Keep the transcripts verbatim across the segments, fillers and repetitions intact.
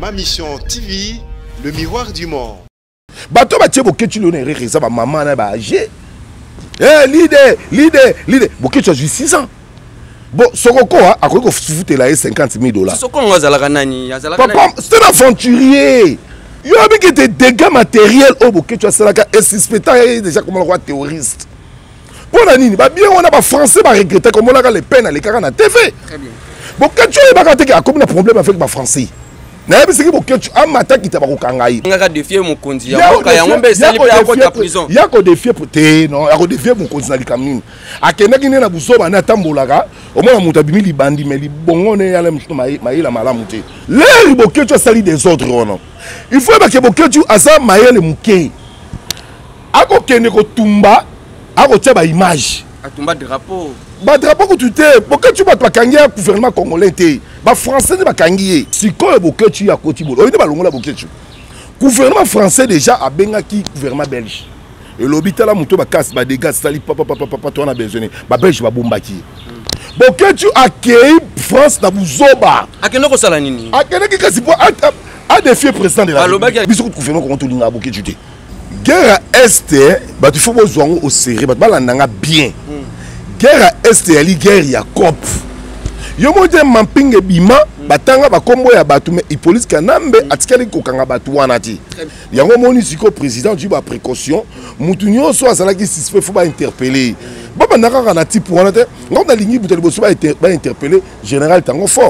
Ma mission T V, le miroir du monde. Bato ba tchebo ketu lo nere reza ba maman na ba âgé. Eh leader, leader, leader. Boketu a joué six ans. Bon, Sokoko a a ko foutre la cinquante mille dollars. Sokoko ngazala nani, yazala nani. Papa, c'est un aventurier. Yo a que des dégâts matériels au Boketu a salaka et suspectant déjà comme le roi terroriste. Pour la nini, ba bien on a ba français ba regretter comme on a les peines à l'écart na T V. Très bien. Boketu ba ka te a comme un problème avec ba français. Na yebi siki Boketu amata kita ba ko kangai. Ngaka défier mon konzi ya boka ya ngombe sali pe akota prison. Ya ko défier pour te non, ya ko défier mon konzi na likamini. Akenda kine na busoba na tambolaka, au moins muta bimi li bandi mais li bongo ne ya le mtu mai mai la malamu te. L'air Boketu a sali des ordres non. Il faut que Boketu asa mai le muke. Ako kene ko tumba, ako tia ba image. Atumba drapeau. Ba drapeau que tu te, Boketu ba kangia gouvernement congolais te. Ba français ba kangié. Si ko Boketu ya koti bolo. Oyinde ba longola Boketu. Gouvernement français déjà a bengaki gouvernement belge. Et l'hôpital a muto ba casse ba dégâts sali papa papa papa toi on a besoin. Ba belge ba bombaki. Boketu accueille France na buzoba. Akeno ko sala nini? Akeno ki kasi po a défier président de la République. Biso gouvernement ko to linga Boketu te. Guerre à Est, bah tu faut besoin au sérieux, bah tu bien. Guerre à Est, il y a guerre ya cop. Yo mo de mamping bima, batanga ba kombo ya batu mais il police kanambe atikali ko kanga batu wana ti. Yango moni siko président du ba précaution, mutu nyonso azala ki suspect faut ba interpeller. Ba bandaka kana ti pour wana te, ngona lingi buteli boso ba interpeller général tango fort.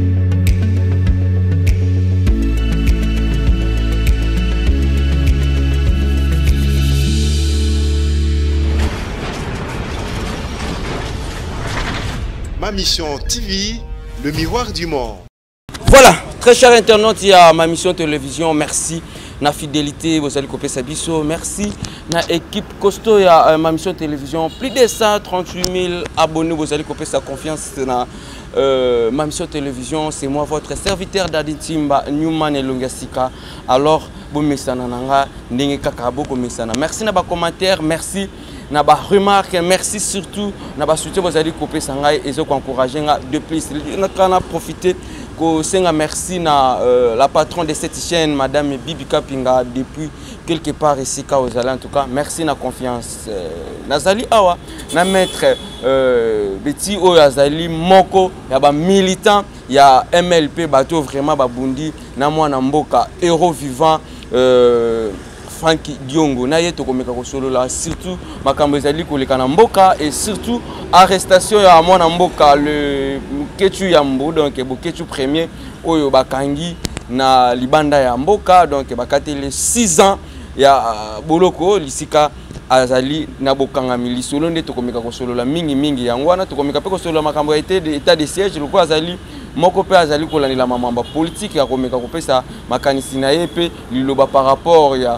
Ma mission T V, le miroir du monde. Voilà, très chers internautes, il y a ma mission télévision. Merci na fidélité, vous allez copier sa biso. Merci na équipe costaud, il y a ma mission télévision. Plus de cent trente-huit mille abonnés, vous allez copier sa confiance na euh, ma mission télévision. C'est moi, votre serviteur d'Aditimba, Newman et Lungasika. Alors, bon messana nanga, ndenge kakabo ko messana. Merci na ba commentaire, merci. Na ba remarque, merci surtout na ba soutien vous allez couper sangai et zo encourager de plus na kana profiter ko senga merci na euh, la patronne de cette chaîne madame Bibi Kapinga depuis quelque part ici ka aux en tout cas merci na confiance euh, nazali awa na maître euh, Betty o azali moko ya ba militant ya M L P bato vraiment ba bundi na mwana mboka héros vivant euh, Franky Diongo na yeto komeka ko solo la surtout makambo ezali ko lekana mboka et surtout arrestation ya mwana mboka le Ketu Yambo donc Boketu premier oyo bakangi na libanda ya mboka donc bakate les six ans ya boloko lisika azali na bokanga milisolo nde to komeka ko solo la mingi mingi yango wana to komeka pe ko solo makambo été de état de siège loko azali moko pe azali ko lanela mamamba politique ya komeka ko pesa makanisi na ye pe liloba par rapport ya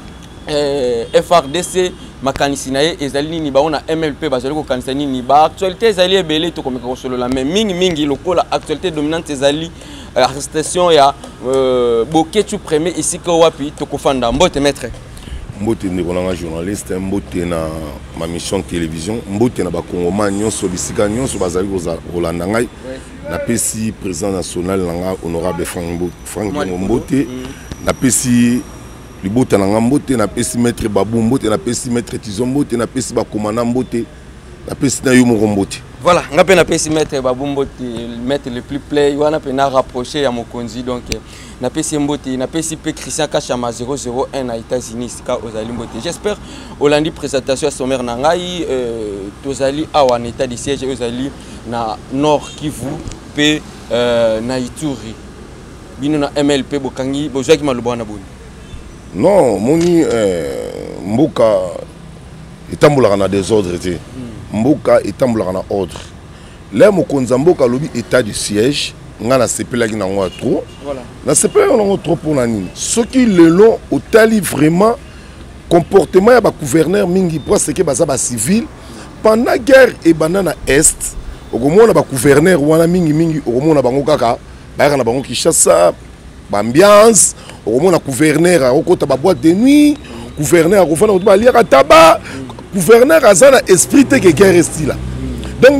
Euh, F R D C makanisi na ye ezali nini ba ona M L P bazali ko kanisa nini ba actualité ezali ebele to komeka ko solo la mais mingi mingi lokola actualité dominante ezali euh, arrestation ya euh, Boketu premier ici ko wapi to kofanda mbote maître mbote ne kolanga journaliste mbote na ma mission télévision mbote na ba kongoma nyonso bisika nyonso bazali kolanda ngai na pesi président national nanga honorable Frank Frank Mbote na pesi libota na ngambote na pesi maître Babou Mbote na pesi maître Tizo Mbote na pesi ba commandant Mbote na pesi na yo mo Mbote. Voilà, ngape na pesi maître Babou Mbote maître le plus play wana pe na rapprocher ya mokonzi donc na pesi Mbote na pesi pe Christian Kachama zéro zéro un à États-Unis ka ozali Mbote. J'espère Olandi présentation à sommaire na ngai euh, tozali awa en état de siège ozali na Nord Kivu pe euh, na Ituri. Bino na M L P bokangi bozaki maloba na boni. Non, moni euh, mboka etambolaka na désordre te. Mboka etambolaka na ordre. Là mokonza mboka lobi état de siège, nga na sepelaki na ngwa trop. Voilà. Na sepelaki na ngwa trop pour na nini. Ce qui le long otali vraiment comportement ya ba gouverneur mingi pour ce que baza ba civil pendant guerre et banana est, okomona ba gouverneur wana mingi mingi okomona bango kaka, ba na bango Kinshasa, ba ambiance. Au moins, le gouverneur a rencontré la boîte de nuit, le gouverneur a rencontré la tabac, le gouverneur a un esprit de guerre là. Donc,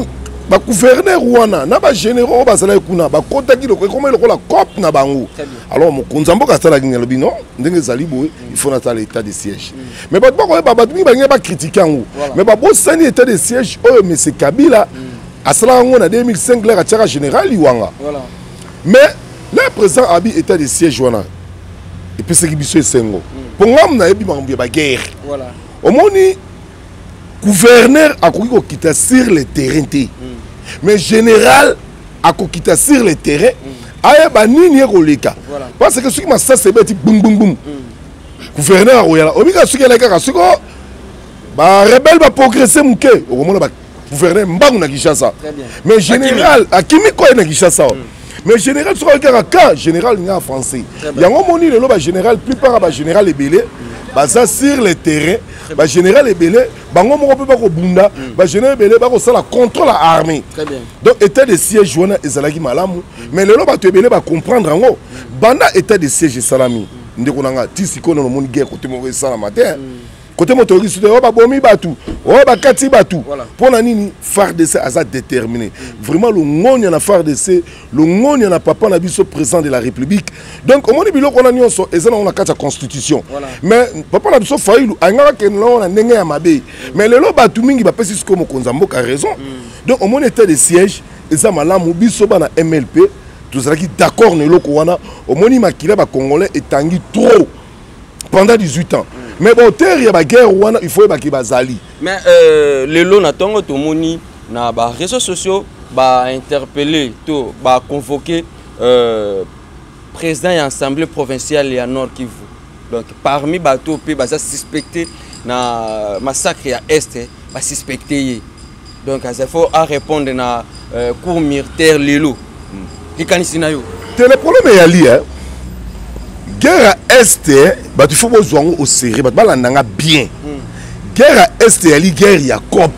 ba gouverneur wana na ba généraux bazala kuna ba contacter le comment le la cop na bango alors mo konzambo ka sala ngelo bino ndenge zali boy il faut na l'état de siège mais ba ba ba ba ba ba critiquer ngo mais ba bo sani état de siège oh mais c'est Kabila à cela ngo na deux mille cinq la tchara général iwanga voilà mais le président abi état de siège wana et puis c'est qui biso sengo pour ngam na ebi mambo ba guerre voilà au moni gouverneur a quitter sur le terrain mm. mais général a quitter sur le terrain aya ba nini koleka parce que ce qui m'a ça c'est bête boum boum boum gouverneur oyala obika ce qui la ka siko ba rebelle ba progresser muke okomona ba gouverneur mbangu na Kinshasa mais général akimi ko na Kinshasa mais général sur ka ka général nga français yango moni le ba général plupart ba général ebelé baza sur le terrain ba général ebelé bango moko pe ba ko bunda ba général ebelé ba ko sala contrôle la armée donc état de siège wana ezalaki malamu mais lelo ba to ebelé ba comprendre ngo banda état de siège salami ndeko nanga tisiko no moni guerre côté mo sala matin côté motoriste o ba bomi batu o ba kati batu pona nini F A R D C aza déterminé vraiment le ngonya na F A R D C le ngonya na papa na biso président de la République donc au moni biloko na nyonso ezana on a kata constitution mais papa na biso failu angaka ke no na ndenge ya mabe mais lelo batu mingi ba pesi ko mokonza mboka raison donc au moni état de siège eza malamu biso ba na M L P tous qui d'accord ne loko wana au moni makila ba congolais etangi trop pendant dix-huit ans. Mais bon, terre y a la guerre il faut que bazali. Mais euh, le lot na tongo to moni na ba réseaux sociaux ba interpeller to ba convoquer euh, président et assemblée provinciale ya Nord Kivu. Donc parmi bateau pe ba suspecté na massacre à est ba suspecté. Donc il faut à répondre na euh, cour militaire lelo. Ki kanisina yo. Le problème est ali hein. Guerre à Est, bah tu faut besoin au sérieux, bah balandanga bien. Guerre à Est, ali guerre ya cop.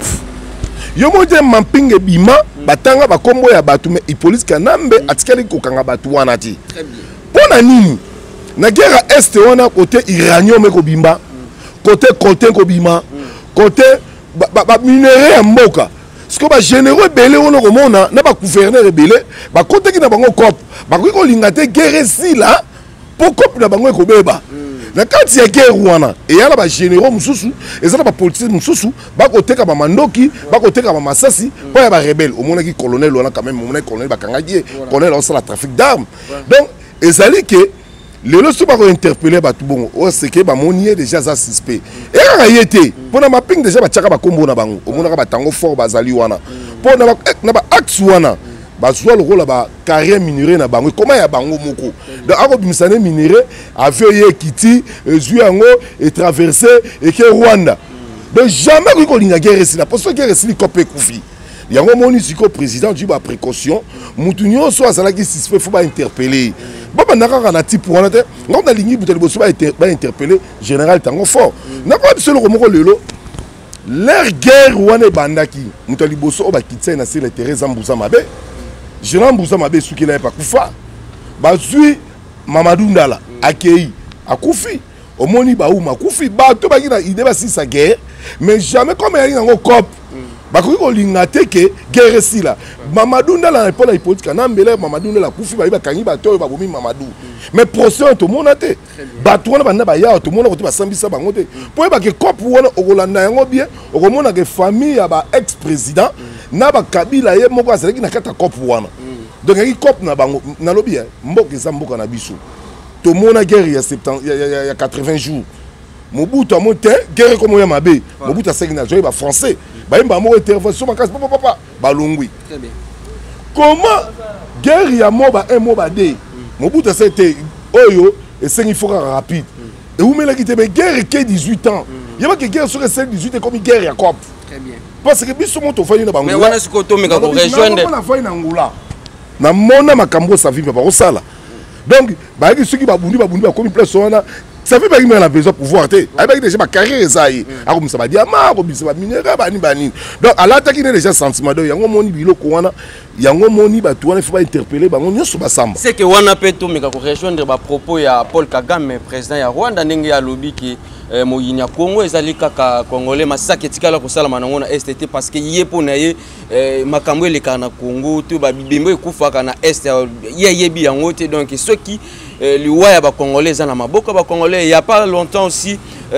Yo mo de mampinge bima, batanga ba kombo ya batu mais police kanambe atikali ko kanga batu wana ti. Très bien. Pona nini? Na guerre à Est wana côté iranien me ko bimba, côté côté ko bima, côté ba ba minerai ya mboka. Ce que ba généraux belé ono ko mona na ba gouverneur belé, ba côté ki na bango cop, ba ko lingate guerre si là. Pourquoi na bango ekobeba na kati ya guerre wana et yana ba généraux mususu ezana ba politique mususu ba koteka ba mandoki ba koteka ba masasi po ya ba rebelle au monaki colonel wana quand même monaki colonel ba kangaki colonel aussi la trafic d'armes donc ezali que le loso ba ko interpeller ba tout bon o c'est que ba monier déjà ça suspect et en réalité pona mapping déjà ba tchaka ba kombo na bango au monaka ba tango fort bazali wana pona ba na ba axe wana bazwa le rôle ba carrière minérale na bango comment ya bango moko donc ako bimisane minérale avait quitté zuango et traversé et que Rwanda donc jamais ko linga guerre ici la parce que guerre ici copé kufi yango moni siko président du ba précaution mutunyo so azala ki suspect faut ba interpeller baba naka na type wana te ngom na lingi buteli boso ba interpeller général tango fort na ko biso le moko lelo leur guerre wana bandaki mutali boso ba kitse na sur le terrain zambuza mabe Général Mbouza Mabe souki na pas kufa. Bazui Mamadou Ndala akei akufi. Omoni ba ou makufi ba to ba na idée ba si sa guerre mais jamais comme il y a un cop. Ba ko lingate ke guerre si la. Mamadou Ndala na pas la politique na mbele Mamadou Ndala kufi ba ba kanyi ba to ba bomi Mamadou. Mais procès to monate. Ba to na banda ba ya to mona ko to ba sambisa bango te. Po ba ke cop wona okolanda yango bien okomona ke famille ya ba ex-président na ba Kabila ye moko azalaki na kata cop wana donc il cop na bango na lobi mboka za mboka na biso to mona guerre ya septembre ya ya quatre-vingts jours Mobutu amonte guerre comme ya mabe Mobutu a cinq na joie ba français ba yemba mo intervention ba papa papa ba longwi très bien comment guerre ya moba un moba de Mobutu c'était oyo et c'est il faut rapide et vous mettez qui te guerre qui dix-huit ans il y a pas que guerre sur celle dix-huit comme guerre ya cop très bien parce que biso moto fanya na bango mais wana sikoto meka ko rejoindre na fanya na ngula na mona makambo sa vie ba ko sala donc ba ki soki ba bundi ba bundi ba komi place wana ça fait pas qu'il a besoin de pouvoir. Avec déjà ma carrière, ça y est. Alors, ça va diamant, ça va minéral, bani bani. Donc, à l'attaque, il y a déjà sentiment de yango moni bilo kouana, yango moni batouane, il faut pas interpeller, bah on y a sur basamba. C'est que wana peto mais quand rejoindre ba propos ya Paul Kagame, président ya Rwanda, ndenge ya lobby qui moyinya Congo ezali kaka congolais masisa ketikala ko sala manango na S T T parce que yepo na ye makambo le kana Congo to ba bimbo ekufa kana est ye yebi yango te donc ceux qui liwaya ba congolais na maboko ba congolais il y a pas longtemps aussi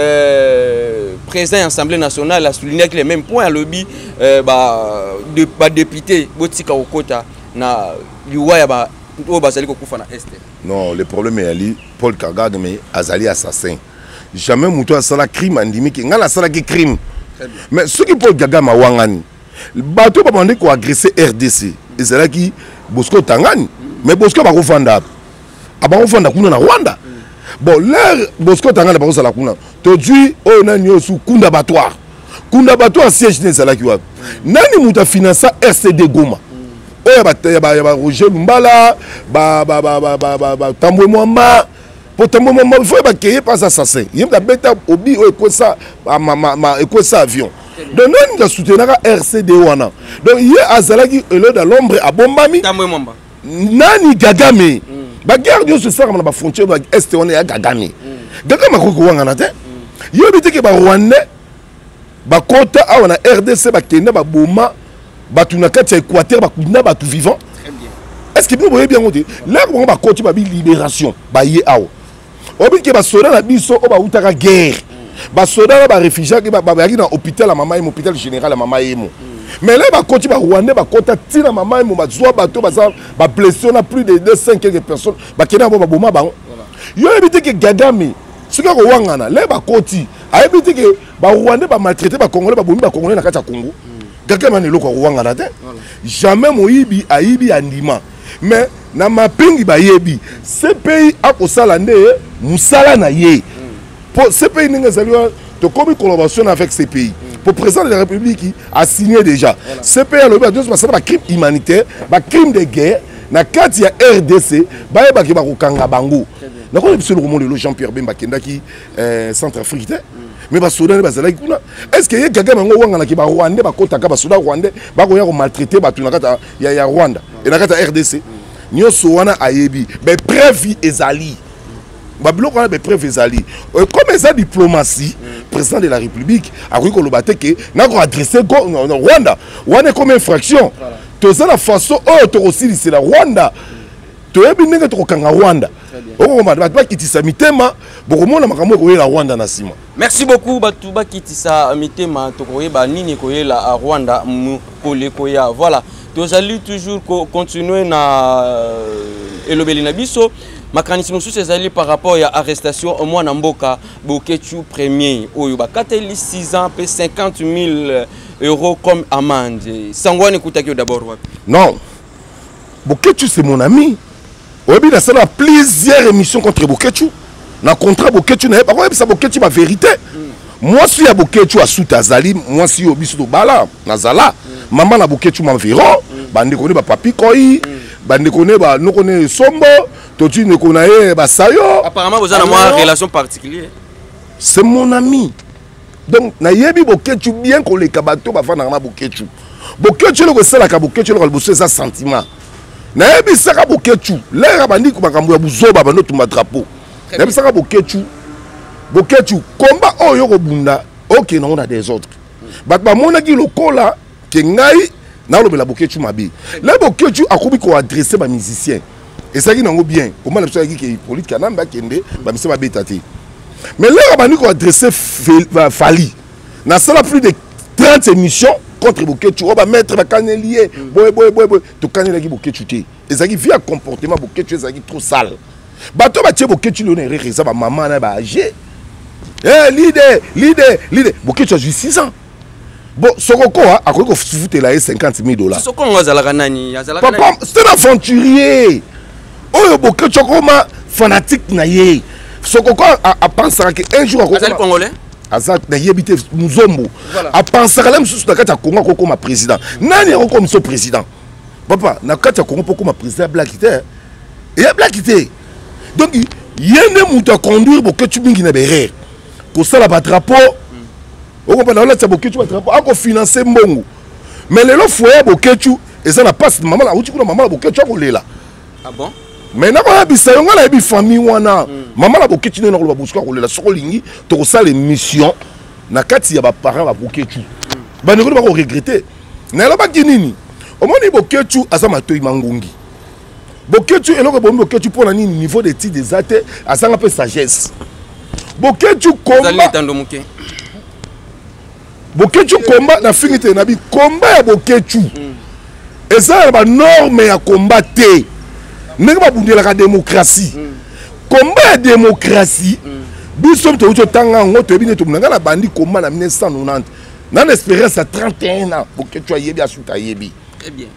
euh, président de l'Assemblée nationale a souligné que les mêmes points à lobby euh, bah de ba député botika okota na liwaya ba o bazali ko kufa na est. Non, le problème est ali Paul Kagame azali assassin. Jamais mouton a sala crime andimi ki ngala sala ki crime. Mais ce qui Paul Kagame wangani bateau ba bande ko agresser R D C ezala ki Bosco Tangani mais Bosco ba ko fanda aba ko fanda kuna na Rwanda. Bon l'air Bosco Tangani ba ko sala kuna to dui o na nyosu kunda batoire kunda batoire siège ne sala ki wa nani muta financer R C D Goma oya ba ba ba Roger Lumbala ba ba ba ba ba ba Tambwe Mwamba pour Tambwe Mwamba il faut ba créer pas assassin il y a beta obi o ko ça ma ma ma ko ça avion donc nani ga soutenir R C D wana donc il y a azalaki elo dans l'ombre à bombami Tambwe Mwamba nani Kagame ba guerre dio se sert na ba frontière ba est on est à Kagame Kagame ko ko wanga na te yo bitike ba Rwanda ba kota awana R D C ba kenda ba boma batu na kati ya Équateur bakuna batu vivant. Très bien. Est-ce que vous voyez bien côté là on va côté ba libération ba yé awo obi ke ba soda na biso o ba utaka guerre ba soda ba réfugié ke ba ba na hôpital la maman et hôpital général la maman et mais là ba côté ba Rwanda ba kota tina maman et ba zoa bato ba ba blessé on a plus de deux cents quelques personnes ba kena ba boma ba yo ebité ke Kagame suka ko wangana là ba côté a ebité ke ba Rwanda ba maltraiter ba Congolais ba bomi ba Congolais na kati ya Congo. Quelqu'un ne loko wangana te jamais moyibi aibi andima mais na mapingi ba yebi ce pays a ko sala nde musala na ye pour ce pays ninga zaliwa to comme collaboration avec ces pays pour président de la République a signé déjà ce pays a lobby deux parce que ba crime humanitaire ba crime de guerre na kati ya R D C ba yeba ki ba ko kanga bango na ko biso le monde le Jean-Pierre Bemba kendaki centre africain mais ba Soudan ba zala kuna est-ce que Kagame ngo wanga na ki ba Rwanda ba kota ka ba Soudan Rwanda ba ko ya ko maltraiter ba tuna kata ya ya Rwanda et na kata R D C nyo sowana ayebi be preuve ezali ba biloko na be preuve ezali comme ça diplomatie président de la République a ko lobate ke na ko adresser Rwanda Rwanda comme infraction to ça la façon oh to aussi c'est la Rwanda to yebi ndenge to kanga Rwanda o ma ba kitisa mitema bokomona makambo ko la Rwanda na sima. Merci beaucoup Batouba Kitisa mitema to ko yeba nini ko la Rwanda mu kole ko ya voilà to zali toujours continuer na elobeli na biso makanisi mosusu ezali par rapport ya arrestation au moins na mboka Bokechu premier oyo ba kateli six ans pe cinquante mille euros comme amende sangwane kutaki d'abord wapi. Non Bokechu c'est mon ami. Obi na sala plusieurs émissions contre Bokechu. Na contrat Bokechu na pas quoi ça Bokechu ma vérité. Moi si ya Bokechu a sous Azali, moi si obi sous bala nazala. Maman na Bokechu ma véron, bande connaît ba papi koi, bande connaît ba no connaît sombo, to tu ne connaît ba sayo. Apparemment vous avez une relation particulière. C'est mon ami. Donc na yebi Bokechu bien qu'on les kabato ba fa na ma Bokechu. Bokechu le ko sala ka Bokechu le ko bosse ça sentiment. Na yebi saka Bokechu l'air bandi ko makambo ya buzoba bando tumba drapeau na yebi saka Bokechu Bokechu combat oyo ko bunda OK na on a des autres bat ba mona ki lokola ke ngai na lobela Bokechu mabe le Bokechu akobi ko adresser ba musicien et ça qui nango bien comment la personne qui politique kanamba kende ba mise ba betati mais l'air bandi ko adresser Fali na sala plus de trente émissions contre Bokechu, on va mettre la canelier, boy boy boy boy, tu cannes qui Bokechu té. Et ça qui vient comportement Bokechu, ça qui trop sale. Bato ba tie Bokechu le ne reza ba maman na ba âgé. Eh leader, leader, leader. Bokechu a juste six ans. Bon, Sokoko a quoi que foutre là cinquante mille dollars. Sokoko ngazala nani, azala nani. Papa, c'est un aventurier. Oh Bokechu comme fanatique na ye. Sokoko a pensé qu'un jour a quoi congolais. Azak na yebite Muzombo a pensé que même sous la carte Congo comme président nani comme son président papa na carte Congo comme président blackité et blackité donc yene mutu a conduire boketu mingi na berere kosala badrapeau okomprendre olatisa boketu badrapeau akofinanse mbongo mais lelo foyer boketu eza na passe mama na uti kuna mama na boketu akolela. Ah bon? Mais na ba bisa yo ngala yebi famille wana mama na boketu ne na koloba busuka kolela soko lingi to kosala émission na kati ya ba parents ba boketu ba ne ko ba ko regretter na lo ba kinini omoni boketu asa matoyi mangungi boketu eloko bombi boketu pona nini niveau d'étude des arts asanga pe sagesse boketu komba boketu komba na fingite na bi komba ya boketu eza ba norme ya komba te ndenge babundela ka démocratie komba ya démocratie biso mto uto tanga ngo to ebine to munanga na bandi komba na mille neuf cent quatre-vingt-dix na expérience à trente et un ans boketu ayebi asuta yebi très bien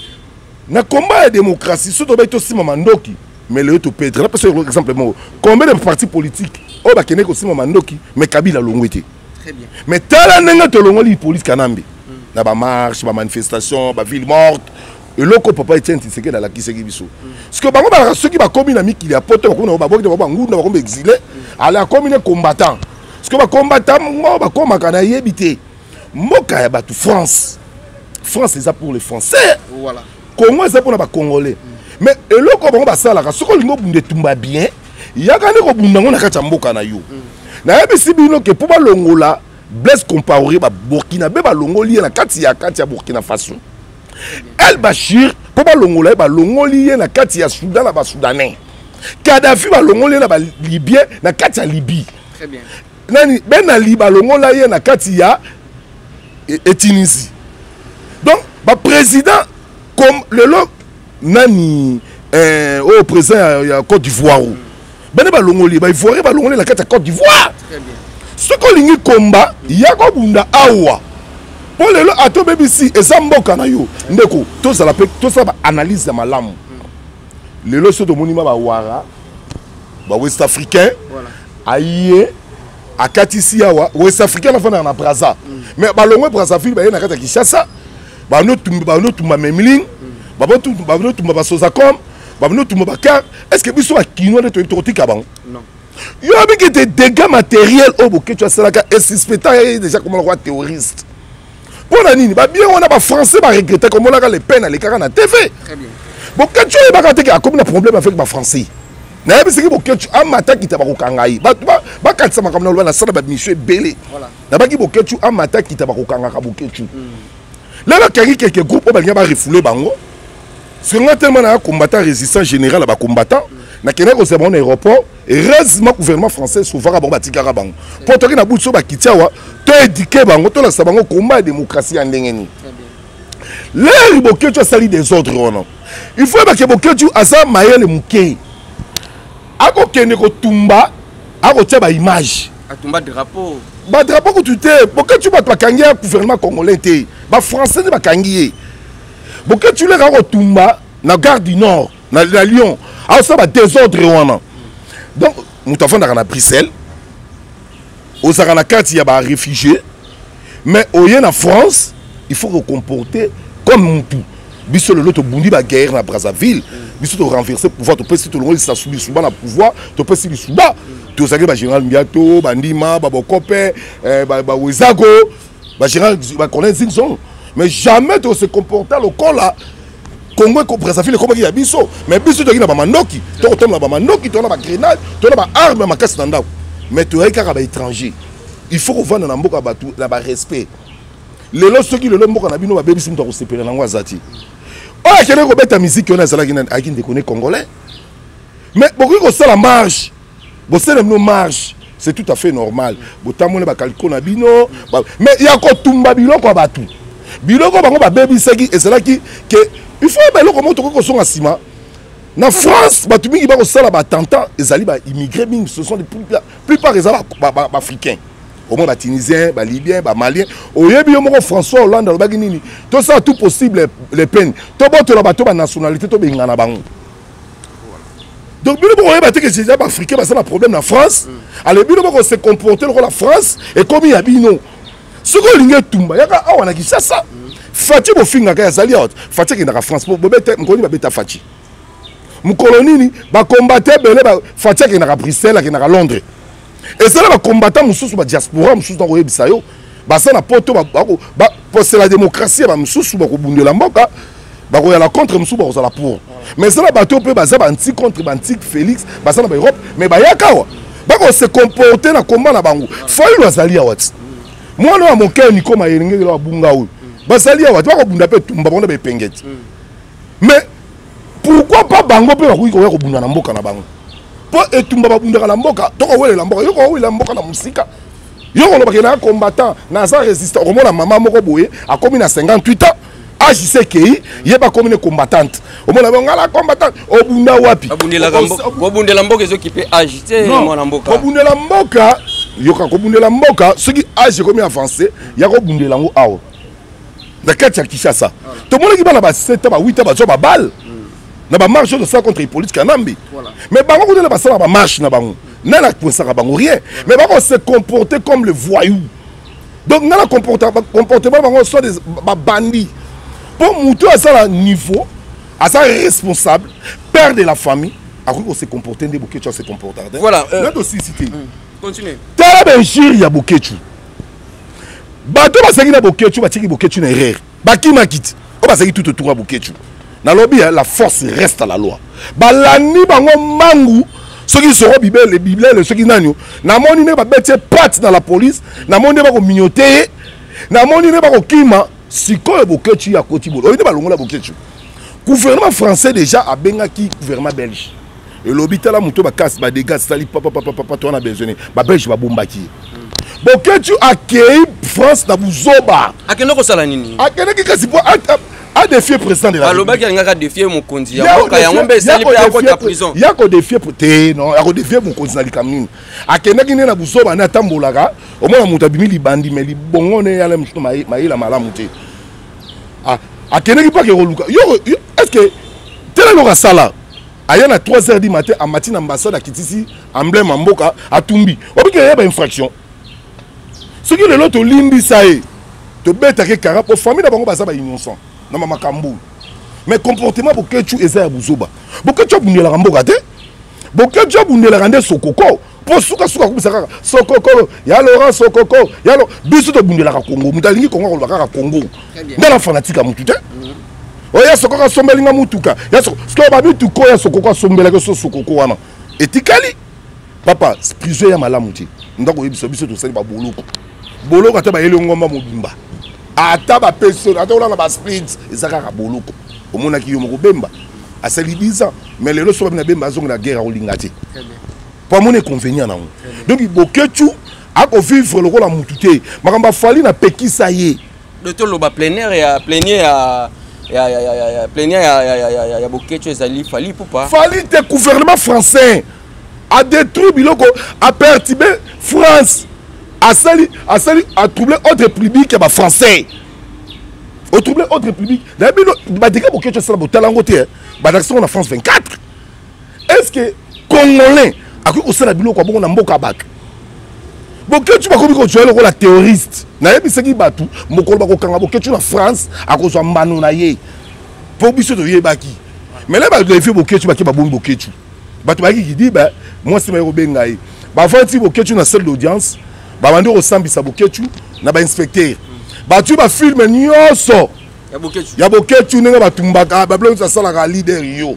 na combat de démocratie surtout ba to sima mandoki mais le to Pedro là parce que exemple combien de partis politiques o ba kene ko sima mandoki mais Kabila longwete très bien mais tala nenga to longoli police kanambe na ba marche ba manifestation ba ville morte et loko papa Etienne Tshisekedi dans la kiseki biso parce que bango ba ceux qui ba commis na mikili ya poto ko ba bokde ba ngunda ba ko exilé ala commis combattant parce que ba combattant ngo ba komaka na yebité mboka ya batu France France c'est ça pour les Français voilà Congo c'est pour les Congolais. Mm. Mais le Congo va ça là, ce qu'on lingo bunde tumba bien, il y a quand même bunda on a kacha mboka na yo. Na yebi sibino ke pour ba longola Blaise Compaoré ba Burkina be ba longoli na kati ya kati ya Burkina Faso. El Bashir pour ba longola ba longoli na kati ya Soudan na ba Soudanais. Kadhafi ba longoli na ba Libyen na kati ya Libye. Très bien. Nani Ben Ali ba longola ye na kati ya Tunisie. Donc ba président comme le lot nani euh, au président il y a Côte d'Ivoire ben ba longoli ba ivoirien ba longoli la carte Côte d'Ivoire très bien ce ko lingi combat ya ko bunda awa pour le lot ato B B C et ça mboka na yo ndeko to ça la to ça ba analyse ya malamu le lot so to monima ba wara ba West Africain voilà aye akatisi awa West Africain na fana na Brazza mais ba longwe Brazzaville ba na kata Kinshasa ba no tumba ba no tumba memling ba no tumba ba no tumba ba sozakom ba no tumba bakar est-ce que biso ba kino de to tika bango non yo bi que des dégâts matériels au boké tu as cela et suspectant déjà comme le roi terroriste pour la nini ba bien on a ba français ba regretter comme on a les peines les cara na T V très bien boké tu ba ka te comme un problème avec ba français na yebi siki boké tu amata kita ba ko kangai ba ba katsa makamna lo na sala ba mission belé voilà na ba ki boké tu amata kita ba ko kanga ka boké tu là là quelques groupes ba ba refoulé bango sur un tellement na combattant résistant général ba combattant na kena ko c'est bon aéroport heureusement gouvernement français souvent ba batikara bango pour to ki na butso ba kitiawa to éduquer bango to la sa bango combat démocratie en ndengeni là boké tu sali des ordres non il faut ba ke boké tu asa mayele muke ako kene ko tumba ako tia ba image atumba drapeau ba drapeau ko tuté boké tu ba kangi ya gouvernement congolais té ba français ba kangi boké tu le ko tumba na gare du nord na, na Lyon alors ça va désordre wana donc nous t'avons dans la Bruxelles aux arana carte il y a ba réfugiés mais au yen en France il faut se comporter comme tout biso le lot bundi ba guerre na Brazzaville biso to renverser pouvoir to peut si tout le monde ça subit souvent na pouvoir to peut si souba to ça ba général Miato bandima ba bokope ba ba Wezago ba général ba connaît Zinson mais jamais to se comporter le col là Congo ko Brazzaville comme il y a biso mais biso to na ba mandoki to to na ba mandoki to na ba grenade to na ba arme ma casse ndao mais to ay ka ba étranger il faut vendre na mboka ba tout na ba respect le lo soki le lo mboka na bino ba bebisi mto ko sepela na ngwazati oh kene ko beta musique on a sala kina aki ndekone congolais mais beaucoup ko sala marche bo sala no marche c'est tout à fait normal bo tamone ba kaliko na bino mais ya ko tumba biloko ba tout biloko bango ba bebisaki et cela qui que il faut ba loko moto ko songa sima na France ba tumingi ba ko sala ba attentat ezali ba immigrés mingi ce sont les plupart des africains au moins ba tunisien ba libyen ba malien oyebi yo moko François Hollande lo bagi nini tout ça tout possible les peines to boto la bato ba nationalité to benga na bango donc bino bo oyeba te que c'est africain ba ça la problème na France allez bino bo se comporter comme la France et comme ya bino ce ko linge tumba yaka awa na Kinshasa Fati bo finga ka yazali out Fati ki na France bo bete ngoni ba beta Fati mokolo nini bacombatant ebele Fatia akendaka Bruxelles akendaka Londres ezala bacombatant mosusu badiaspora mosusu nakoyebisa yo basa na poto c'est la démocratie bamosusu bakobundela mboka bakoyala contre mosusu bakozala pour mais ezala bato mpe baza banti contre bantique Félix baza na baeurope mais bayaka awa bakose comporter na komba na bango Fayulu azali awa ti mwana wa moke nikoma elenge la bunga oyo basali awa ti bakobunda mpe tumba bango na bepengeti mais pourquoi pas bango mpe bakoki koya kobunda na mboka na bango po etumba babundaka na mboka tokowelela mboka yo kowelela mboka na musika yo kolobaki na combattant naza résistant okomona mama moko boye akomi na cinquante-huit ans age sekei ye bakomi ne combattante omona bango la combattante obunda wapi kobundela mboka ezokipe age te mwana mboka kobundela mboka yoka kobundela mboka soki age ekomi avancé ya kobundela yango awa na kati ya Kinshasa tomonaki bana ba sept ans ba huit ans bazwa babale na bamarche de ça contre les politiques Kanambi mais bango kodela basala bamarche na bango nana konsaka bango rien mais bango se comporter comme le voyou donc nana comportement bango soit des bandits pour moutou à ça niveau à ça responsable père de la famille à quoi se comporter des bouquets se comporter voilà là aussi cité continue tala benchir ya boketu bato basaki na boketu batiki boketu na erreur bakima kiti o basaki tout autour à boketu na lobby la force reste à la loi balani bango mangu ceux qui seront bible les bible ceux qui n'anyo na moni ne ba bete pat dans la police na moni ba ko mignoter na moni ne ba ko kima sikoyo boketu ya koti bolo oyinde balongola boketu gouvernement français déjà a bengaki gouvernement belge et l'hôpital a monté ba casse ba dégâts sali papa papa papa toi on a besoin ba belge ba bombaki boketu accueilli France na buzoba akeno ko sala nini akeno ki kasi po a défier président de la République. Il y a défier mon konzi. Il y a ngombe sali pe akota prison. Il y a ko défier te non, il y a ko défier mon konzi na likamini. Akena ki na buzoba na tambolaka, au moins muta bimi li bandi mais li bongo ne yala mtu mai mai la malamu te. Ah, akena ki pa ke roluka. Yo est-ce que tele lo sala aya na trois heures du matin en matin ambassade à Kitisi, emblème mboka atumbi. Obike ya ba infraction. Ce qui est l'autre limbi ça est. To beta ke kara pour famille na bango baza ba innocent. Na mama kambu. Mais comportement boketu eza ya buzoba. Boketu bundela mboka te. Boketu bundela rande sokoko. Po suka suka kubisaka sokoko. Ya Laurent sokoko. Ya lo biso to bundela ka Congo. Mutalingi Congo ko baka Congo. Ndala fanatique mutu te. Oya sokoko sombelinga mutuka. Ya sokoko ba bitu ko ya sokoko sombela ke so sokoko wana. Etikali. Papa, prison ya malamu te. Ndako yebiso biso to sali ba boloko. Boloko ata ba yele ngomba mobimba. Ata ba personne ata ona ba split ezaka ka boloko omona ki yo moko bemba asali dix ans mais lelo so ba bemba zonga na guerre olinga te pour mon inconvénient na donc boketu ako vivre le la mutute makamba fali na pekisa ye le to lo ba plein air ya plénier ya ya ya ya plénier ya ya ya ya boketu ezali fali poupa fali te gouvernement français a détruit biloko a perturbé France a sali a sali a troublé autre république et ba français au troublé autre république d'abord ba dika boketu ça ba talango te ba d'action na France vingt-quatre est-ce que congolais a ko sala biloko bongo na mboka bak boketu ba ko biko joelo ko la terroriste na yebi seki batu mokolo ba ko kanga boketu na France a ko so mbano na ye po biso to ye baki mais là ba défier boketu ba ki ba bon boketu batu ba ki di ba moi c'est ma ko benga ye ba fanti boketu na salle d'audience ba bandi ko sambisa boketu na ba inspecteur ba tu ba film nyoso ya boketu ya boketu nenga ba tumbaka ba blanc ça sala ka leader yo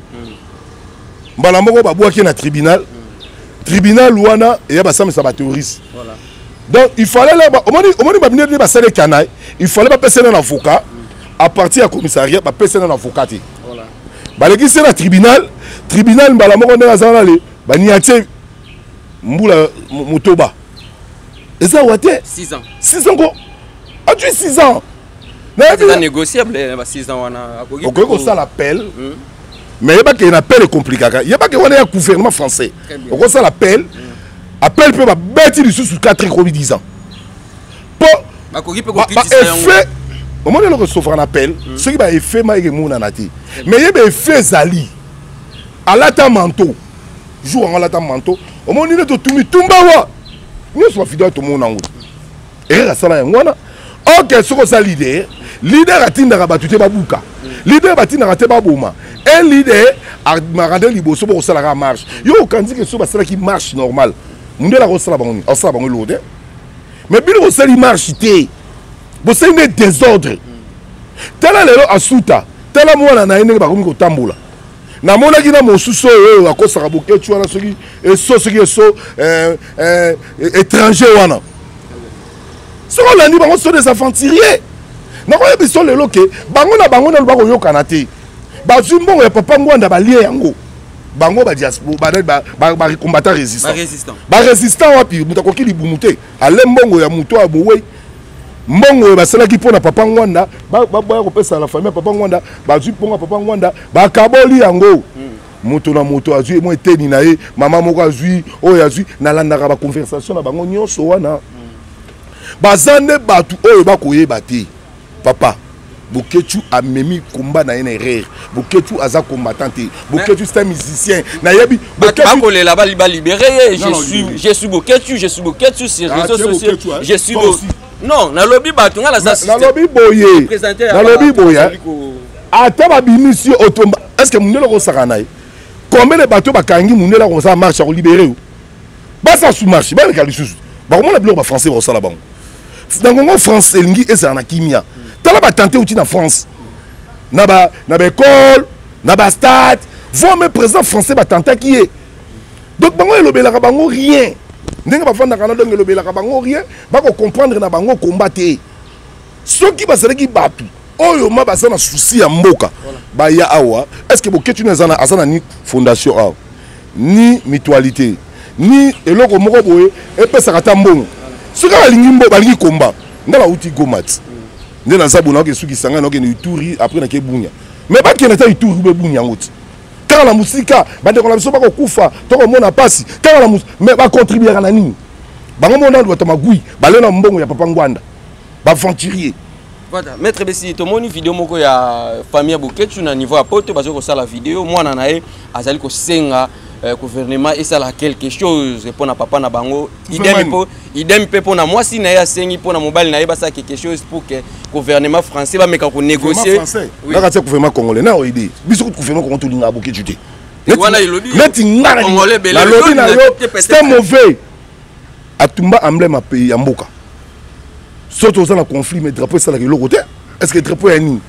mbala moko ba bwaki na tribunal tribunal wana et ya ba sambisa ba terroriste voilà donc il fallait là au moins au moins ba bini ba sale kanai il fallait ba passer un avocat à partir du commissariat ba passer un avocat voilà ba leki c'est na tribunal tribunal mbala moko nenga zana le ba niatie mbula motoba. Et ça, ouais, six ans. six ans, quoi. Ah, tu es six ans. C'est négociable, six ans. Ok, on ça l'appel. Mais il n'y a pas qu'un appel compliqué. Il n'y a pas qu'un gouvernement français. On ça l'appel. Appel peut bâtir les sous sur quatre ans, dix ans. Pour. Effet. Au moment où on reçoit un appel, ce qui va effet, mais il y a un effet Zali. À l'ata manteau. Jour en l'ata manteau. Au moment où on est tout mis, tout bas. Nous sommes fidèles tout le monde en haut. Et la salle est en ok, ce que ça leader, leader a tinda rabatute babuka, leader a tinda raté babouma, un leader marande liboso pour ça la marche yo quand dit que so basala qui marche normal munde la rosala bango on ça bango lode mais bilo rosali marche té bo c'est un désordre tala lelo asuta tala mwana na ene ba komi ko tambola na mona ki na mosusu oyo akosaka boketu wana soki eso soki eso euh euh étranger wana soko landi bango so des aventuriers na ko yebiso lelo ke bango na bango na ba ko yokana te bazwi mbongo ya papa ngwanda balie yango bango ba diaspora ba ba ba combattant résistant ba résistant ba résistant wapi mutakoki libumuté ale mbongo ya muto abowe mbongo basalaki pona papa ngwanda ba ba ko pesa la famille papa ngwanda bazwi ponga papa ngwanda ba kaboli yango muto na muto azwi mo eteni na ye mama moko azwi oyo azwi na landaka ba conversation na bango nyonso wana bazande batu oyo bakoyeba te papa Boketu a memi combat na une erreur. Boketu aza combattant. Boketu c'est un musicien. Na yebi Boketu les là-bas libéré. Je suis je suis Boketu, je suis Boketu sur les réseaux sociaux. Je suis non, na lobby batunga la ça. Na lobby boye. Na lobby boye. Ata ba bimisio otomba. Est-ce que munelo ko sakanaï? Combien de bateaux ba kangi munelo ko ça marche à libérer? Ba ça sous marche, ba le kalisusu. Ba comment la bloc français ko ça là-bas. Dans le français lingi et ça na kimia. Tala ba tenté outil en France. Na ba na ba école, na ba stade, vont même président français ba tenté qui est. Donc bango elobela ka bango rien. Ndenge ba fanda kana donc elobela ka bango rien, ba ko comprendre na bango combattre. Ceux qui basala ki batu. Oyo ma ba na souci ya mboka. Ba ya awa, est-ce que Boketu na zana azana ni fondation awa, ni mutualité, ni eloko moko boye e pesa kata mbongo. Soka balingi mbo balingi combat. Ndala outi gomat. Ndé na zabu na ke suki sanga na ke ni ituri après na ke bunya. Mais ba ke na ta ituri be bunya ngoti. Car la musika ba de ko la biso ba ko kufa to ko mona pasi. Car la mus mais ba contribuer na nini? Ba ngomona ndo tamagui, ba le na mbongo ya papa ngwanda. Ba aventurier. Voilà, maître Bessi, to moni vidéo moko ya famille Boketu na niveau apoto bazo ko sala vidéo mwana na ye azali ko senga Euh, gouvernement et ça là quelque chose pour na papa na bango idem pour idem pour na moi si na ya sengi pour na mobile na yeba ça quelque chose pour que gouvernement français va meka ko négocier là quand c'est gouvernement congolais na idée biso ko gouvernement ko tolinga Boketu te wana ilobi leti ngara congolais belé la lobby na yo c'est mauvais atumba emblème à pays ya mboka surtout ça na conflit mais drapeau ça la loko te est-ce que drapeau ya nini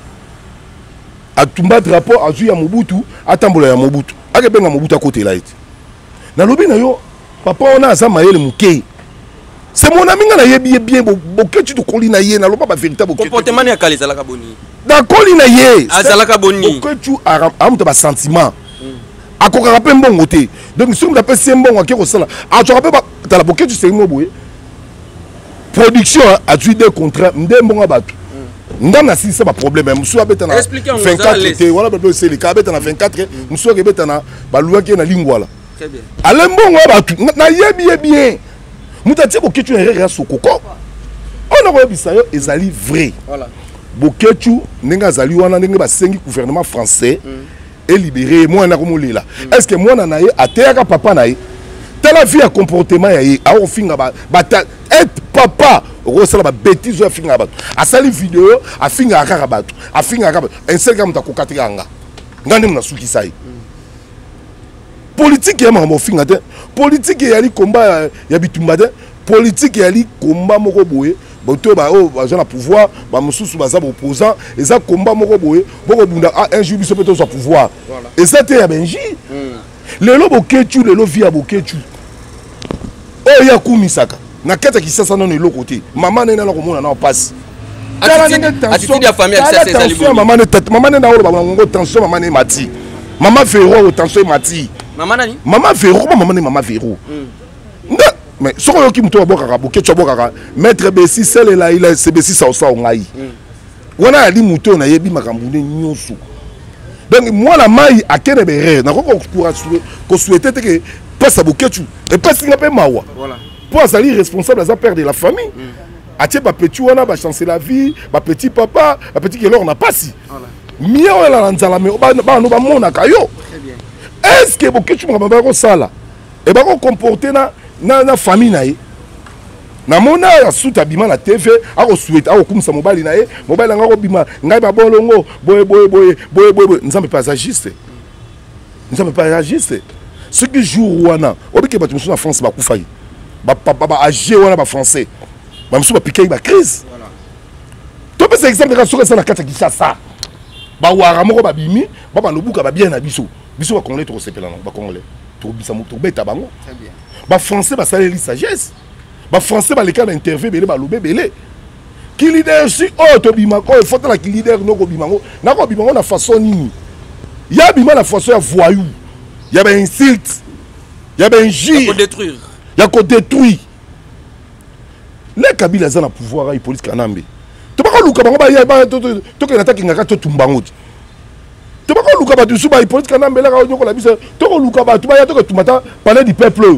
atumba drapeau azu ya Mobutu atambola ya Mobutu ake benga Mobutu à côté là iti na lobi na yo papa on a ça mayele muke c'est mon ami na yebi bien Boketu to koli na ye na loba ba véritable comportement ya kalisa la kaboni da koli na ye azala kaboni Boketu amuta ba sentiment akoka rapé mbongo te donc si on appelle c'est mbongo akeko sala a tu rappelle ta la Boketu c'est mo boye production a tu des contrats ndé mbongo batu ndana si c'est pas problème musu abeta na vingt-quatre te wala bebe c'est le kabeta na vingt-quatre musu abeta na baluwa ke na lingwala très bien ale mbongo batu na yebi bien mutati Boketu na rera sokoko on a rebisa yo ezali vrai voilà Boketu nenga zali wana ndenge ba sengi gouvernement français et libéré moi na komolela est-ce que moi na ye ateyaka papa na ye tala vie à comportement ya ye a ofinga ba être papa o sala ba bêtise o finga ba a sali vidéo a finga akaka bato a finga akaba un seul gars mta kokatika nga ngande mna suki sai politique ya mambo finga te politique ya li combat ya bitumba te politique ya li combat moko boye boto ba o ba na pouvoir ba mususu ba za opposant et ça combat moko boye boko bunda un jour biso peut-être pouvoir et ça te ya benji lelo Boketu lelo via Boketu oh ya kumisaka na kata kisasa non le côté maman nena la komona na passe attitude ya famille ça c'est ça maman ne tête maman nena olo ba ngo tension maman ne mati maman Véro tension mati maman nani maman Véro maman ne maman Véro mais soko yo ki muto boka Boketu boka maître Bessi sele la il c'est Bessi ça ça ngai wana ali muto na yebi makambu ne nyoso donc moi la maille à quel béré na ko ko souhaiter que passe à Boketu et passe nga pe mawa voilà pour salir responsable à perdre la famille a tie ba petit wana ba chancer la vie ba petit papa ba petit que l'on n'a pas si mia wala nzala me ba ba no ba mona kayo très bien est-ce que Boketu ba ba ko sala et ba ko comporter na na na famille na namona asuta bima na T V ako souhaite ako kumsa mobali na ye mobali ngako bima ngai ba bolongo boye boye boye boye boye nzambe pas agiste nzambe pas agiste ce qui jour wana obike batu musu na France ba kufa yi ba papa ba age wana ba français ba musu ba piquer ba crise voilà to pe exemple ka soka sana kata Kinshasa ba wara moko ba bimi ba ba lobuka ba bien na biso biso ba congolais to sepela non ba congolais to bisa mo to beta bango très bien ba français ba saleli sagesse ba français ba leka na interview belé ba lobé belé ki leader si oh to bima ko faut la ki leader no ko bima ngo na ko bima ngo na façon nini ya bima na façon ya voyou ya ba insulte ya ba injure ya ko détruire ya ko détruire les Kabila za na pouvoir ay police kanambe to ba ko luka bango ba ya ba to to ke na ta kinga ka to tumbango to ba ko luka ba tu su ba police kanambe la ka nyoko la biso to ko luka ba tu ba ya to ke tumata parler du peuple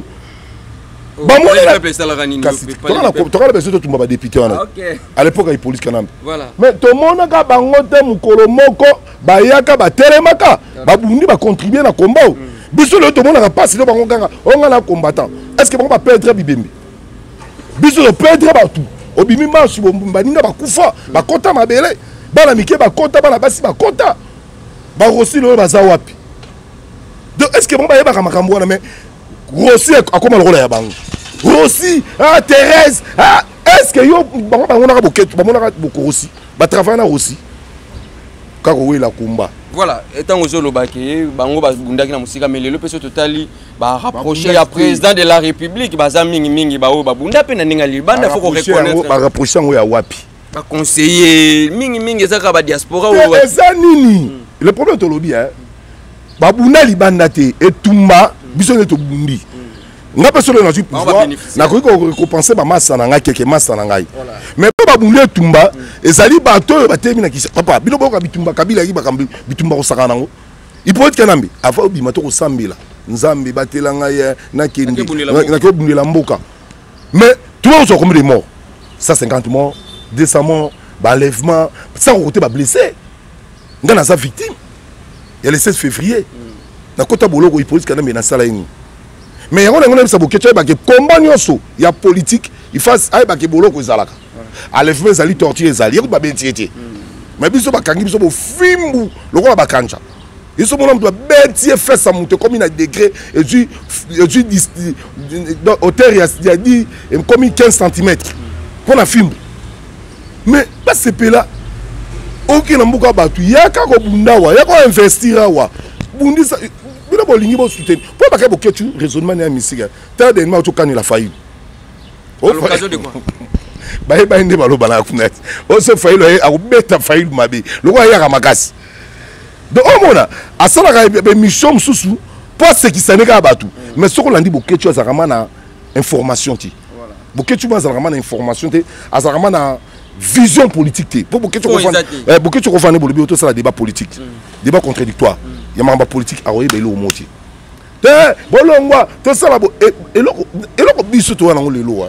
ba mo la peuple ça la ranini to la to la besoin de tumba ba député wana à l'époque ay police kanambe voilà mais to mona ka bango te mukolo moko ba yaka ba telemaka ba bundi ba contribuer na combat biso le to mona ka passe le bango kanga on na combattant est-ce que bango ba perdre bibembe biso le perdre ba tout obimi marche bomba ninga ba kufa ba kota mabele bana mike ba kota bana basi ba kota ba rosi le ba za wapi donc est-ce que bango ba yeba ka makambo wana mais Rossi a comment le rôle ya bango Rossi ah Thérèse ah est-ce que yo bango bango na boketu bango na boko Rossi ba travailler na Rossi kako we la kumba voilà étant aux olobaki bango ba bundaki na musika mais le peso totali ba rapprocher ya président de la République ba za mingi mingi ba o ba bunda pe na ninga libanda faut qu'on reconnaître ba rapprocher ngo ya wapi ba conseiller mingi mingi za ka ba diaspora o eza nini le problème to lobi hein ba bunda libanda te etumba biso ne to bundi nga peso le na ju pouvoir na ko ko récompenser ba massa na nga keke massa na ngai mais ba bundi etumba ezali bato ba temi na kisa papa bino boka bitumba kabila ki ba kambi bitumba ko saka nango ipote kanambi afa bima to ko sambila nzambe batela ngai na kindi na ko bundi la mboka mais tout le monde sont combien de morts cent cinquante morts deux cents morts ba enlèvement sans côté ba blessé nga na sa victime il y a le seize février na kota boloko ipolisi kana mais na sala ini mais yango ngona bisa bokecho ba ke combat nyoso ya politique il fasse ay ba ke boloko ezalaka enlèvement ezali torture ezali yako ba bentiete mais biso ba kangi biso bo fimbu lokola ba kanja biso mona mtu ba bentie fessa monter comme une degré et du et du hauteur ya dit comme quinze centimètres pour la fimbu mais pas ce pays là aucun mbuka batu yaka ko bundawa yako investir wa bundi sa bino bolingi bo soutenir pour pas que boketu raisonnement na misika ta de ma to kani la faillite à l'occasion de quoi ba e ba inde balo bala kunat o se faillite a beta faillite mabe loko ya ka makasi donc au mona asala ka be mission susu pour ce qui s'en ka batu mais soko landi boketu azarama na information ti voilà boketu azarama na information ti azarama na vision politique pour beaucoup de beaucoup de confondre pour le bio tout ça le débat politique débat contradictoire il y a un politique à oyer belo moti te bolongwa tout ça là et lo et lo biso to na lelo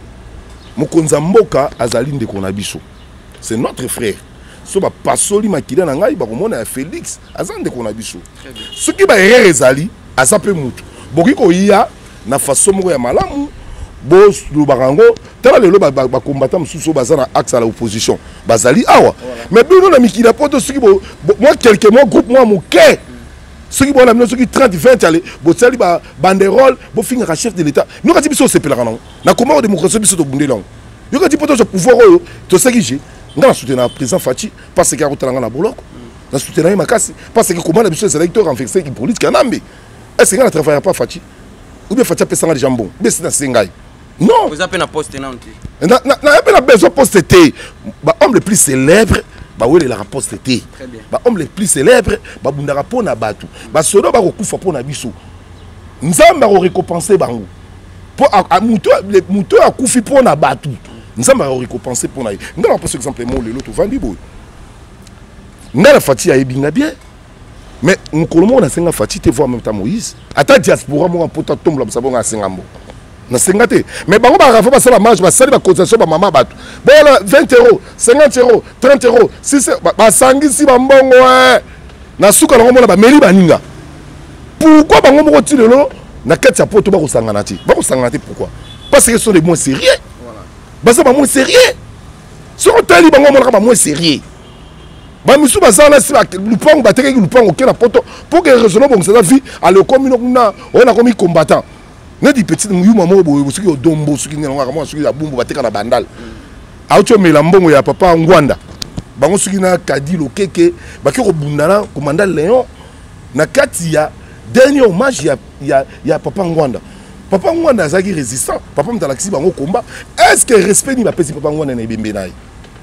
mokonza mboka azali ndeko na biso c'est notre frère so ba pasoli makila na ngai ba komona Félix azande ko na biso ce qui ba erreur ezali azape mutu boki ko iya na façon moko ya malamu boss do barango tala lelo ba ba combattant mususu bazana axe à l'opposition bazali awa mais bino na mikila poto soki bo moi quelques mois groupe moi mon cœur soki bo na mino soki trente vingt allez bo tsali ba banderole bo finga chef de l'état nous ka biso sepela kana na comment de démocratie biso to bundela yo ka ti poto ce pouvoir oyo to saki je ngana soutenir président Fachi parce que a rotanga na boloko na soutenir makasi parce que comment la biso c'est électeur renversé qui politique kanambe est-ce que ngana travailler pas Fachi ou bien Fachi pesa nga de jambon mais c'est na sengai. Non. Vous avez un poste non. Na na na besoin poste té. Ba homme le plus célèbre, ba oui la poste té. Très bien. Ba homme le plus célèbre, ba bundara pona batu. Ba solo ba ko kufa pona biso. Nzamba ko récompenser bango. Po a muto le muto a kufi pona batu. Nzamba ko récompenser pona. Ngala par exemple mo le loto vandi boy. Ngala Fati a ebinga bien. Mais nkolomo na senga Fati te voir en même temps Moïse. Ata diaspora mo mpota tomba msabonga sengambo. Na sengate mais bango ba rafa ba sala marge ba sali ba cotisation ba mama batu bola vingt euros cinquante euros trente euros si ba sangisi ba mbongo eh na suka na ngomona ba meri baninga pourquoi bango moko ti lelo na kati ya poto ba ko sangana ti ba ko sangana ti pourquoi parce que ce sont des mots sérieux voilà baza ba moins sérieux soko tali bango monaka ba moins sérieux ba misu baza na si ba lupango bateke lupango ke na poto pour que raisonner bon ça vie à le comme na on a comme combattant ne di petit muyu mama boye soki odombo soki ngana ngaka mo soki ya bumbu bateka na bandal auto mela mbongo ya papa ngwanda bango soki na kadilo keke baki ko bundana komanda Léon na kati ya dernier hommage ya ya ya papa ngwanda papa ngwanda azaki résistant papa mtalakisi bango combat est-ce que respect ni ba pesi papa ngwanda na ibembe nayi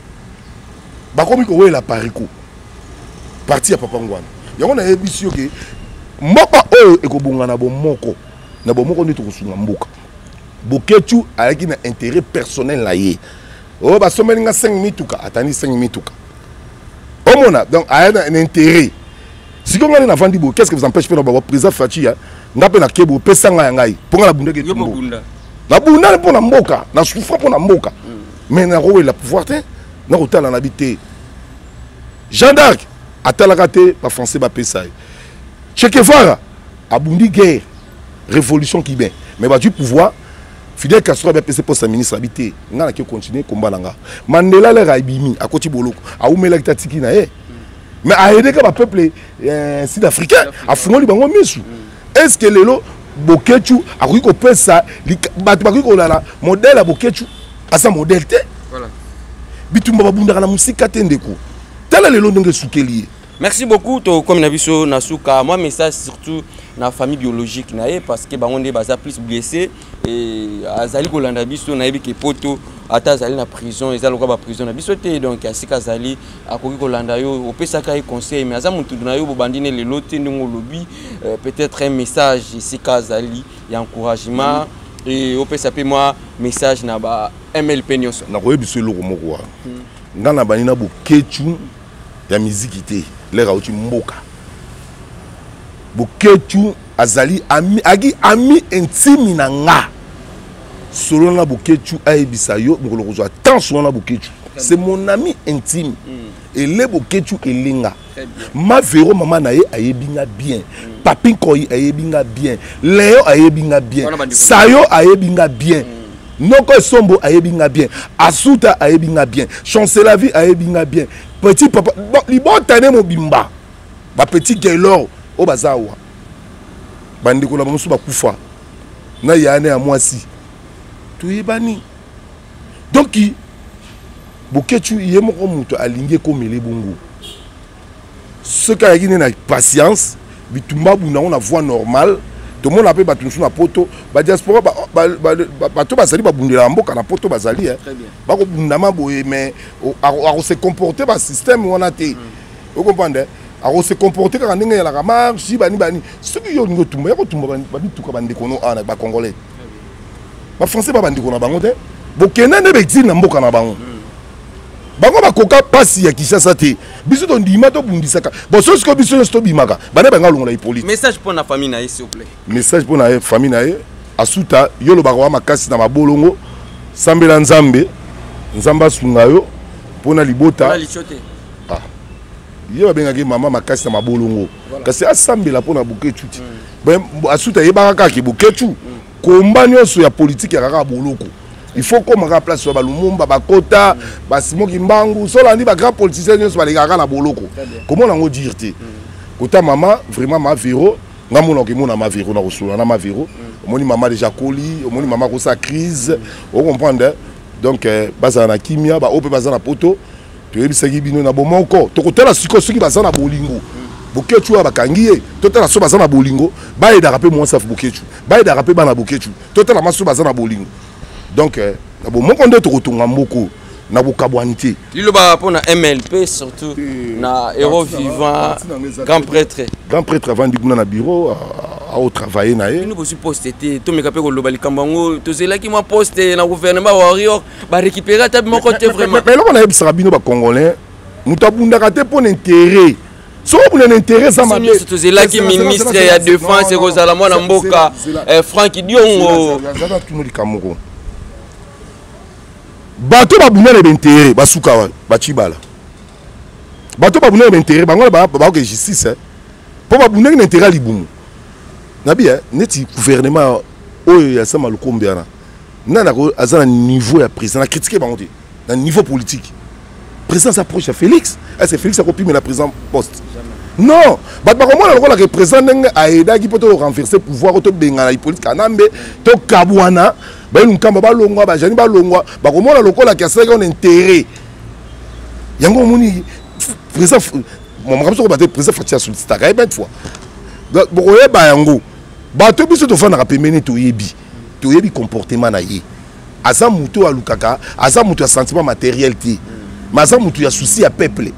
bakomi ko wela pariko parti ya papa ngwanda yango na ebisio ke mboka oyo ekobungana bo moko na bo moko nito kusunga mboka boketu ayaki na intérêt personnel la ye oh ba someli nga cinq mituka atani cinq mituka omona donc aya un intérêt si ko ngani na vandi bo qu'est-ce que vous empêche faire ba président Fachi ya ngape na kebo pesa nga ngai ponga la bundeke tumbo na bunda pour na mboka na souffra pour na mboka mais na rowe la pouvoir te na kotala na bité Jean d'Arc atalaka te ba français ba pesa Che Guevara abundi guerre révolution qui bien mais ba du pouvoir Fidel Castro a passé poste ministre habité ngana ki continuer combat langa Mandela le raibimi akoti boloko a umela kitatiki na e mais a aider ka ba peuple sud-africain a fungoli bango misu est-ce que lelo Boketu a ko pesa ba ba ko la modèle Boketu asa modèle te voilà bitumba babunda na musika te ndeko tala lelo ndenge sukeli. Merci beaucoup to comme na biso na suka moi message surtout na famille biologique na e parce que bango nde baza plus blessé et azali ko landa biso na yebi ke poto ata azali na prison ezali ko ba prison na biso te donc asika azali akoki ko landa yo opesa ka conseil mais aza mutu na yo bobandine le lote ndingo lobi peut-être un message ici azali ya encouragement et opesa pe moi message na ba M L P nyonso na ko yebiso loko moko ngana banina Boketu ya musique te lera uti mboka Boketu azali ami agi ami intime na nga solo na Boketu aibisa yo ngolo kozwa tant solo na Boketu c'est mon ami intime mm. et le Boketu elinga ma véro maman na ye ayebinga bien mm. Papi Koyi ayebinga bien Léo ayebinga bien Sayo ayebinga bien mm. Noko Sombo ayebinga bien Asuta ayebinga bien Chancelavi ayebinga bien Petit papa bon libon tane mo bimba ba petit Gaylor o bazawa bandiko la bamusu bakufa na yane ya mwasi tuyebani donc Boketu yemo ko muto alinge ko mele bongo ce ka yine na patience bitumba buna on a voix normale tout le monde appelle batunsu na poto ba diaspora ba ba to bazali ba bundela mboka na poto bazali hein ba ko bundama boye mais a se comporter ba système wana te vous comprenez a se comporter quand ndenge la marche bani bani ce qui yo ngo tumba ko tumba bani tuka bande kono ana ba congolais ba français ba bande kono bango te bokena ne bexil na mboka na bango bango bakoka pasi ya Kinshasa te biso to ndima to bundisaka bo so ko biso sto bimaka bana banga longola ipolite message pour la famille na s'il vous plaît message pour la famille na asuta yolo bakwa makasi na mabolongo sambela nzambe nzamba sungayo pona libota na lichote ah yeba benga ke mama makasi na mabolongo kasi asambela pona Boketu ti ben asuta yeba kaka ki Boketu komba nyonso ya politique ya kaka boloko il faut qu'on me place sur Balumumba, Bakota, Basimoki Mbangu, Solandi, ba grand politicien, sur les gars na boloko. Comment on a dire te? Kota maman, vraiment ma véro, nga mon ok mon ma véro na ressoula na ma véro. Moni maman déjà coli, moni maman ko sa crise, on comprend donc baza na kimia, ba ope baza na poto, to yebisaki bino na bomoko. To kotela siko soki baza na bolingo. Boketu abakangiye, totela so baza na bolingo, ba eda rapper moi ça Boketu. Ba eda rapper bana Boketu. Totela maso baza na bolingo. Donc, na bo moko ndo to kotunga mboko na bokabwanité. Lilo ba pona M L P surtout na héros vivant grand prêtre. Grand prêtre avant di na bureau à au travailler na ye. Nous pouvons poster to me kapé ko lobali kambango to zela ki mo poster na gouvernement warrior ba récupérer ta mon côté vraiment. Mais là on a ebisa bino ba congolais. Mutabunda kate pour intérêt. So pour l'intérêt ça m'a dit. To zela ki ministre ya défense Rosala mwana mboka Franck Diongo. Zala tunoli kamoko. Bato ba bunela bentéré basuka wa bachibala bato ba bunela bentéré bango ba ba ko justice po ba bunela intérêt libumu nabi eh neti gouvernement oyo ya sama lukombiana nana ko aza na niveau ya président na critiquer bango te na niveau politique président s'approche à Félix est-ce que Félix a copié mais la président poste non bato bakomona lokola ke président ndenge aedaki mpo to renverser pouvoir to bengana ipolite kanambe to kabwana bayelukamba balongwa bajani balongwa bakomona lokola ke asalaki on intérêt yango omoni président makambo soko bate président fati asollicitaka ebet fois bokoyeba yango bato biso tofandaka pembeni toyebi toyebi comportement na ye aza mutu alukaka aza mutu ya sentiment matériel te mais aza mutu ya souci ya peuple.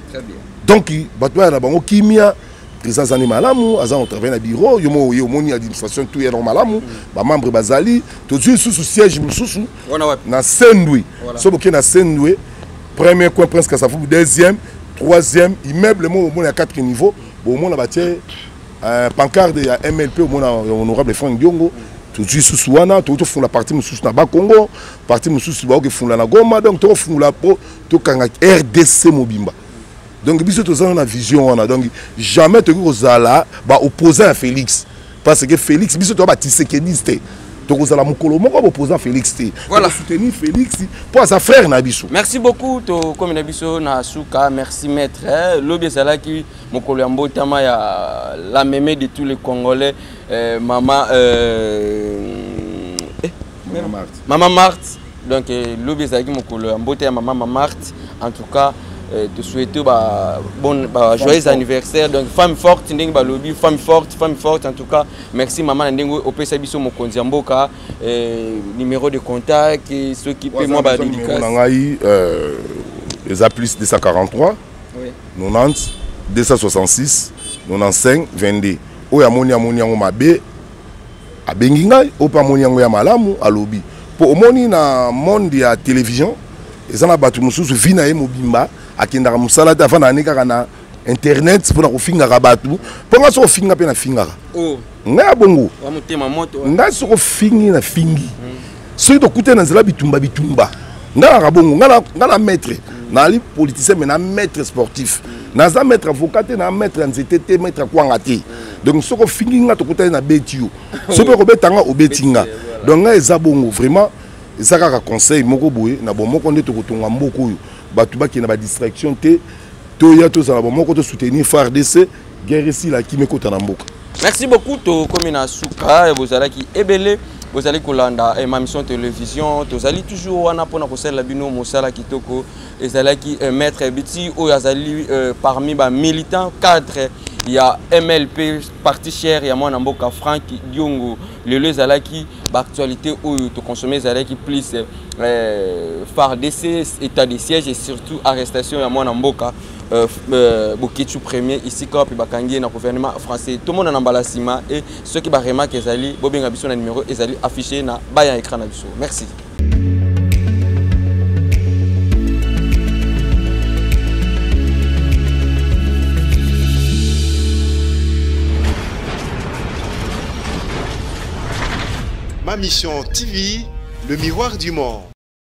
Donc, bato na bango kimia président zani malamu aza on travaille na bureau yo mo yo moni administration tout est normalamu ba membre bazali to tu sous siège mususu na Sendwe so boké na Sendwe premier coin presque ça fout deuxième troisième immeuble mo mo na quatre niveaux bon mo na batie pancarte ya M L P au mon honorable Franck Diongo tout tu sous wana to to font la partie mususu na ba Congo partie mususu ba ke font la na Goma donc to font la po to kanga R D C Mobimba. Donc, biso tous on a vision on a donc jamais te kozala ba opposé à Félix parce que Félix biso to ba tisekediste to kozala mukolo moko opposé à Félix te voilà soutenir Félix pour sa frère na biso. Merci beaucoup to comme na biso na suka merci maître lobi sala ki mukolo mbotama ya la mémé de tous les Congolais euh, maman euh eh, maman Marthe maman Marthe donc lobi sala ki mukolo mbotama maman Marthe en tout cas te souhaiter bah, bon bah, joyeux anniversaire donc femme forte ndenge ba lobby femme forte femme forte en tout cas merci maman ndenge opesa biso mokonzi mboka numéro de contact et ceux qui peut moi ba dédicace ngai euh les a plus deux cent quarante-trois oui quatre-vingt-dix deux cent soixante-six quatre-vingt-quinze vingt-deux oya moni amoni yango mabe abengi ngai opa moni yango ya malamu alobi po omoni na monde ya télévision ezana batu mususu vina ye mobimba akendaka musala te afana ani kaka na internet mpona kofingaka bato mpo nga soko finga mpe na fingaka ngai ya bongo ngai soko fingi na fingi soki tokute na nzela bitumba bitumba ngai kaka bongo ngai na maître naali politicien mais na maître sportif naza maître avocat te na maître ya nzete te maître akwanga te donc soko fingi nga tokutani na beti yo so mpe kobetanga obeti nga donc ngai eza bongo vraiment eza kaka conseil moko boye na bon moko nde tokotonga mboka oyo bato bakende ba distraction te toya tozala bon moko to soutenir F A R D C guerre ici la kimekota na mboka. Merci beaucoup to komi na suka bozalaki ebele bozali kolanda ma mission télévision tozali toujours wana pona kosala bino mosala kitoko ezalaki maître Biti oyo azali parmi ba militants cadre il y a M L P parti cher il y a mwana mboka Franck Diongo le ezalaki ba actualité oyo to consommer ezalaki plus F A R D C état de siège et surtout arrestation ya mwana mboka Boketu premier ici quand puis bakangi na gouvernement français tout le monde en emballassima et ceux qui ba remarque ezali bobenga biso na numéro ezali affiché na baya écran na biso. Merci. Ma mission T V, le miroir du monde.